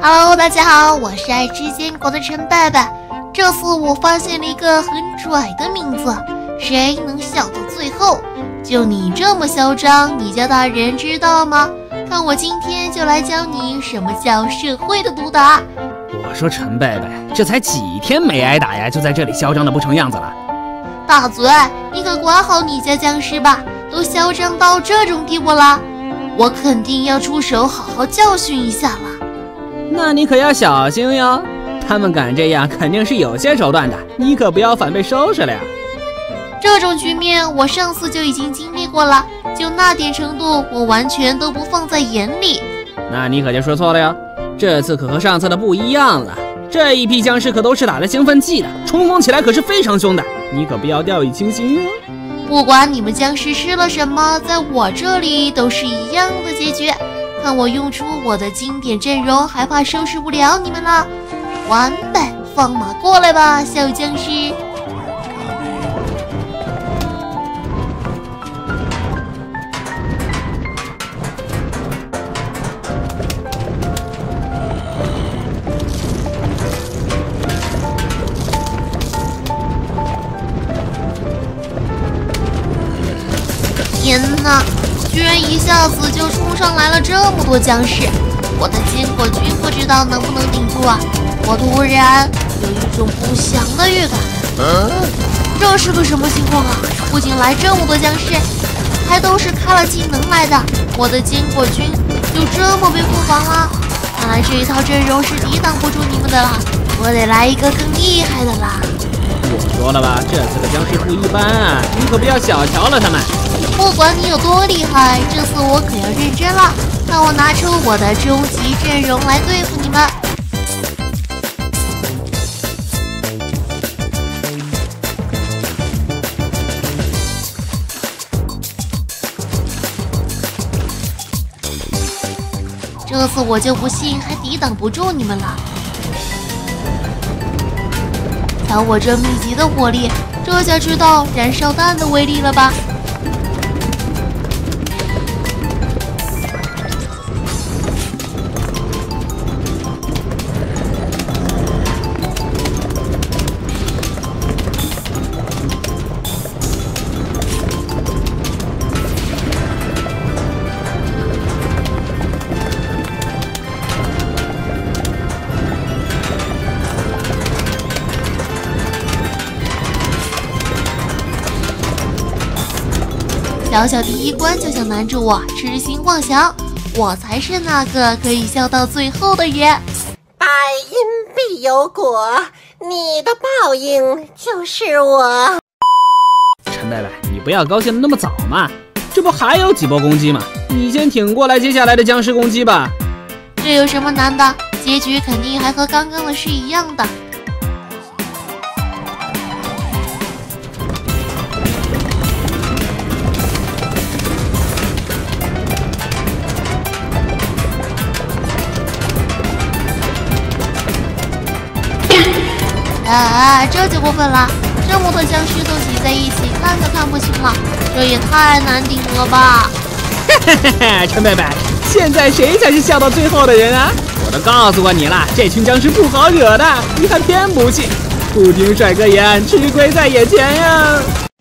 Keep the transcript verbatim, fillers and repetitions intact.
Hello， 大家好，我是爱吃坚果的陈贝贝。这次我发现了一个很拽的名字，谁能笑到最后？就你这么嚣张，你家大人知道吗？看我今天就来教你什么叫社会的毒打。 我说陈贝贝，这才几天没挨打呀，就在这里嚣张的不成样子了。 大嘴，你可管好你家僵尸吧，都嚣张到这种地步了，我肯定要出手好好教训一下了。 那你可要小心哟，他们敢这样肯定是有些手段的，你可不要反被收拾了呀。 这种局面我上次就已经经历过了，就那点程度我完全都不放在眼里。 那你可就说错了哟，这次可和上次的不一样了，这一批僵尸可都是打了兴奋剂的，冲锋起来可是非常凶的，你可不要掉以轻心哦。 不管你们僵尸吃了什么，在我这里都是一样的结局。看我用出我的经典阵容，还怕收拾不了你们了？完呗，放马过来吧，小僵尸！天哪！居然一下子就冲上来了这么多僵尸，我的坚果君不知道能不能顶住啊！我突然有一种不祥的预感。嗯，这是个什么情况啊？不仅来这么多僵尸，还都是开了技能来的，我的坚果君就这么被护防了？看来这一套阵容是抵挡不住你们的了，我得来一个更厉害的啦！ 我说了吧，这次的僵尸不一般啊，你可不要小瞧了他们。 不管你有多厉害，这次我可要认真了，看我拿出我的终极阵容来对付你们。这次我就不信还抵挡不住你们了。瞧我这密集的火力，这下知道燃烧弹的威力了吧？小小第一关就想难住我，痴心妄想，我才是那个可以笑到最后的人。 百因必有果，你的报应就是我。 陈贝贝，你不要高兴的那么早嘛，这不还有几波攻击吗？你先挺过来接下来的僵尸攻击吧。 这有什么难的？结局肯定还和刚刚的是一样的。啊，这就过分了！这么多僵尸都挤在一起，看都看不清了，这也太难顶了吧！ 嘿嘿嘿，陈贝贝，现在谁才是笑到最后的人啊？我都告诉过你了，这群僵尸不好惹的，你还偏不信？不听帅哥言，吃亏在眼前呀！